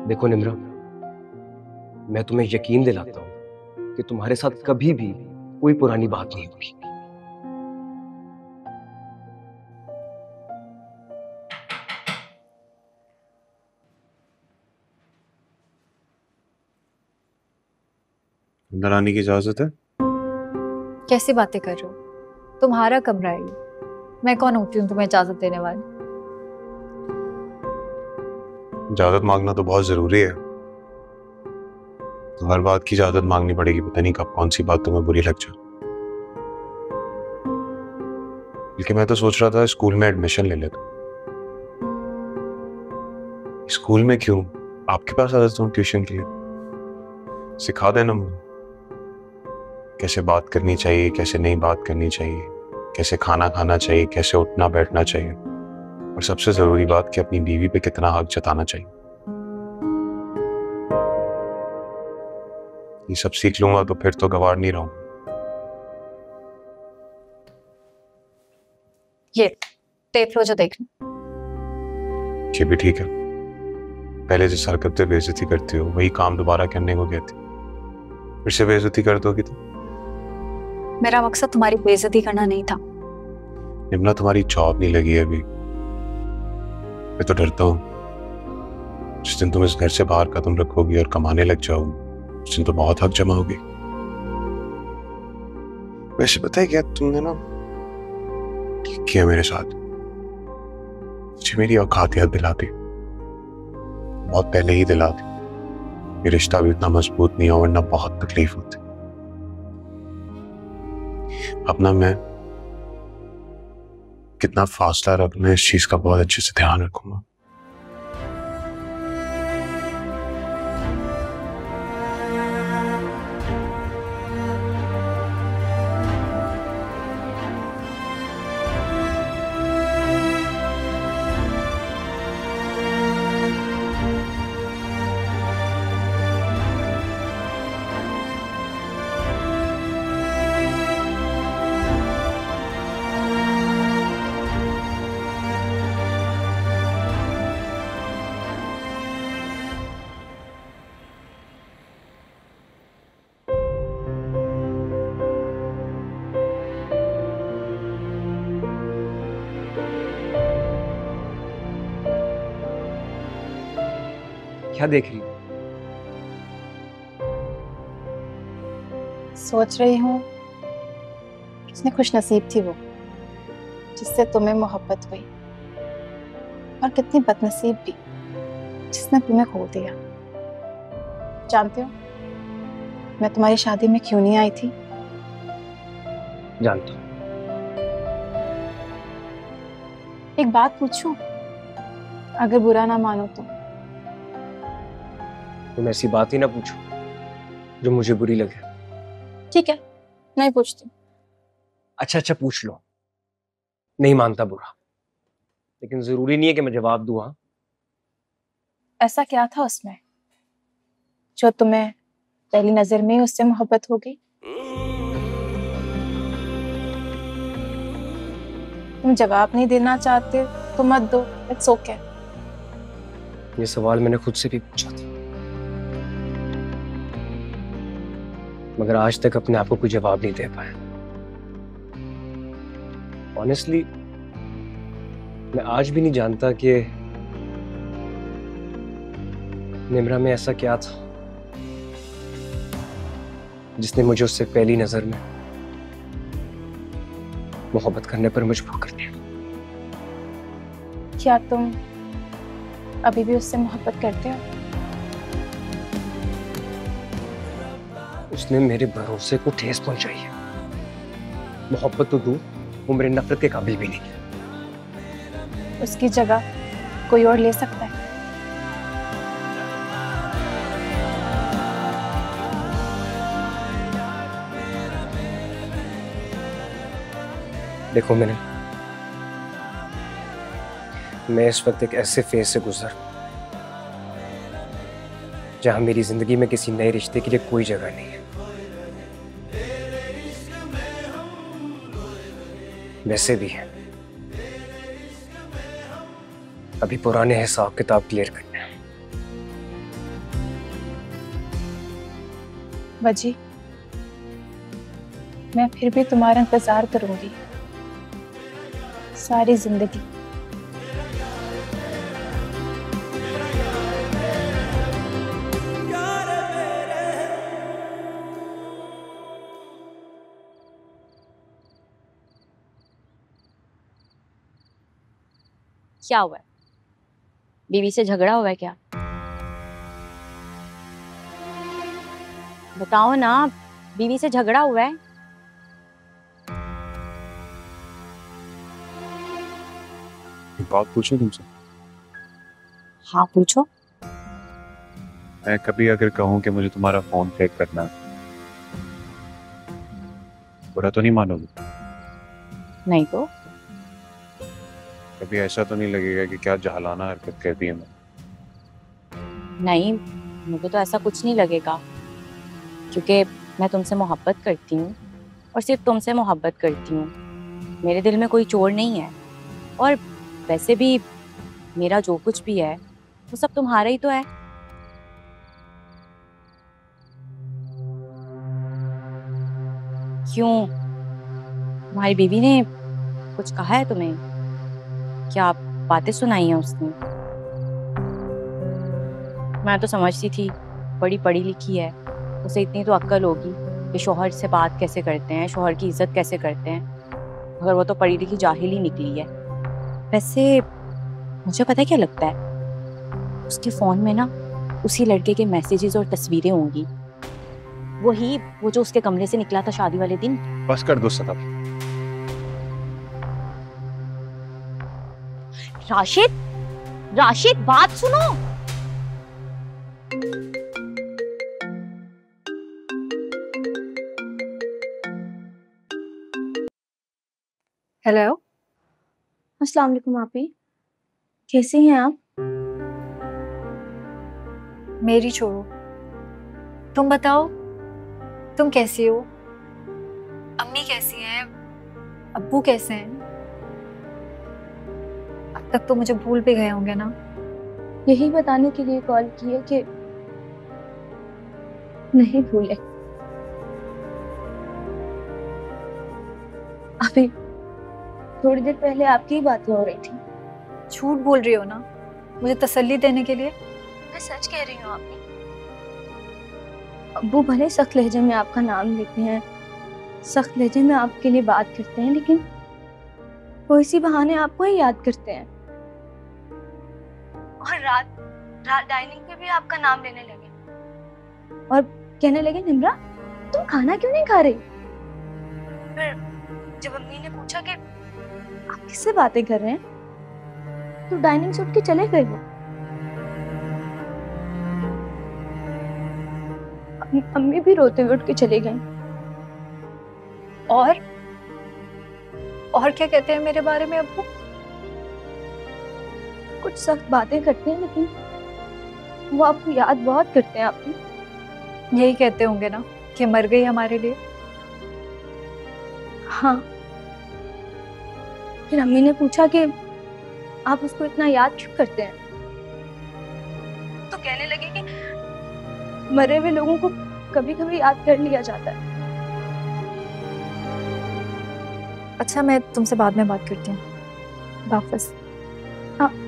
देखो निम्रा, मैं तुम्हें यकीन दिलाता हूं कि तुम्हारे साथ कभी भी कोई पुरानी बात नहीं होगी। अंदर आने की इजाजत है? कैसी बातें कर रहे हो? तुम्हारा कमरा है ये। मैं कौन होती हूँ तुम्हें इजाजत देने वाली? इजाजत मांगना तो बहुत जरूरी है। तो हर बात की इजाजत मांगनी पड़ेगी, पता नहीं कब कौन सी बात तुम्हें बुरी लग जाए। बल्कि मैं तो सोच रहा था स्कूल में एडमिशन ले लेता। स्कूल में क्यों, आपके पास आ जाता हूँ ट्यूशन के लिए। सिखा देना मुझे कैसे बात करनी चाहिए, कैसे नहीं बात करनी चाहिए, कैसे खाना खाना चाहिए, कैसे उठना बैठना चाहिए, और सबसे जरूरी बात कि अपनी बीवी पे कितना हक जताना चाहिए। ये सब सीख लूंगा तो फिर तो गवार नहीं रहूंगा। ये टेप लो जो देखना। ये भी ठीक है। पहले जिस हरकत पे बेइज्जती करती हो वही काम दोबारा करने को कहती, फिर से बेइज्जती कर दोगी तो? मेरा मकसद तुम्हारी बेइज्जती करना नहीं था। निम्ना, तुम्हारी जॉब नहीं लगी है अभी। मैं तो डरता हूँ जिस दिन तुम इस घर से बाहर कदम रखोगी और कमाने लग जाओगी, उस दिन तो बहुत हक जमाओगी। वैसे पता है क्या, तुमने ना ठीक किया मेरे साथ। मुझे मेरी औकात याद दिलाती, बहुत पहले ही दिलाती। ये रिश्ता भी इतना मजबूत नहीं हो, वरना बहुत तकलीफ होती। अपना मैं कितना फासला रखना है इस चीज का बहुत अच्छे से ध्यान रखूंगा। क्या देख रही हो? सोच रही हूँ कितनी खुश नसीब थी वो जिससे तुम्हें मोहब्बत हुई, और कितनी बदनसीब भी जिसने तुम्हें खो दिया। जानते हो मैं तुम्हारी शादी में क्यों नहीं आई थी? जानता हूँ। एक बात पूछूं, अगर बुरा ना मानो तो? तुम ऐसी बात ही ना पूछो जो मुझे बुरी लगे। ठीक है, नहीं पूछती। अच्छा पूछ लो। नहीं मानता बुरा, लेकिन जरूरी नहीं है कि मैं जवाब दूं। हाँ, ऐसा क्या था उसमें जो तुम्हें पहली नजर में ही उससे मोहब्बत हो गई? तुम जवाब नहीं देना चाहते तो मत दो, इट्स ओके। ये सवाल मैंने खुद से भी पूछा था, मगर आज तक अपने आप को कोई जवाब नहीं दे पाया। ऑनेस्टली मैं आज भी नहीं जानता कि निम्रा में ऐसा क्या था जिसने मुझे उससे पहली नजर में मोहब्बत करने पर मजबूर कर दिया। क्या तुम अभी भी उससे मोहब्बत करते हो? उसने मेरे भरोसे को ठेस पहुंचाई है। मोहब्बत तो दूर, वो मेरे नफरत के काबिल भी नहीं। उसकी जगह कोई और ले सकता है। देखो मैं इस वक्त एक ऐसे फेज से गुजर जहां मेरी जिंदगी में किसी नए रिश्ते के लिए कोई जगह नहीं है। वैसे भी है, अभी पुराने हिसाब किताब क्लियर करने हैं। वजी, मैं फिर भी तुम्हारा इंतजार करूंगी सारी जिंदगी। क्या हुआ है? बीवी से झगड़ा हुआ है क्या? बताओ ना, बीवी से झगड़ा हुआ है? एक बात पूछूं तुमसे? हाँ पूछो। मैं कभी अगर कहूं कि मुझे तुम्हारा फोन फेक करना है, बुरा तो नहीं मानोगे? नहीं तो? कभी ऐसा तो नहीं लगेगा कि क्या जहलाना हरकत कर दी है मैं? नहीं, मुझे तो ऐसा कुछ नहीं लगेगा, क्योंकि मैं तुमसे मोहब्बत करती हूँ और सिर्फ तुमसे मोहब्बत करती हूँ। मेरे दिल में कोई चोर नहीं है, और वैसे भी मेरा जो कुछ भी है वो सब तुम्हारा ही तो है। क्यों, तुम्हारी बीवी ने कुछ कहा है तुम्हें? क्या बातें सुनाई हैं उसने? मैं तो समझती थी बड़ी पढ़ी लिखी है, उसे इतनी तो अक्ल होगी कि शोहर से बात कैसे करते हैं, शोहर की इज्जत कैसे करते हैं, मगर वो तो पढ़ी लिखी जाहिल ही निकली है। वैसे मुझे पता है क्या लगता है, उसके फोन में ना उसी लड़के के मैसेजेस और तस्वीरें होंगी, वो जो उसके कमरे से निकला था शादी वाले दिन। बस कर दो सदा। राशिद, राशिद बात सुनो। हेलो। अस्सलाम वालेकुम आपी, कैसी हैं आप? मेरी छोड़ो, तुम बताओ, तुम कैसी हो? अम्मी कैसी हैं? अब्बू कैसे हैं? अब तक तो मुझे भूल भी गए होंगे ना। यही बताने के लिए कॉल की है कि नहीं भूले। अभी थोड़ी देर पहले आपकी ही बातें हो रही थी। झूठ बोल रही हो ना, मुझे तसल्ली देने के लिए? मैं सच कह रही हूँ आपी। अब्बू भले सख्त लहजे में आपका नाम लेते हैं, सख्त लहजे में आपके लिए बात करते हैं, लेकिन वो इसी बहाने आपको ही याद करते हैं। और रात रात डाइनिंग पे भी आपका नाम लेने लगे और कहने लगे, निम्रा तुम खाना क्यों नहीं खा रही? फिर जब अम्मी ने पूछा कि आप किससे बातें कर रहे हैं, तो डाइनिंग से उठ के चले गए वो। अम्मी भी रोते हुए उठ के चले गई। और क्या कहते हैं मेरे बारे में अब्बू? कुछ सख्त बातें करते हैं, लेकिन वो आपको याद बहुत करते हैं। आपने यही कहते होंगे ना कि मर गई हमारे लिए। हाँ, फिर अम्मी ने पूछा कि आप उसको इतना याद क्यों करते हैं, तो कहने लगे कि मरे हुए लोगों को कभी कभी याद कर लिया जाता है। अच्छा, मैं तुमसे बाद में बात करती हूँ। वापस। हाँ।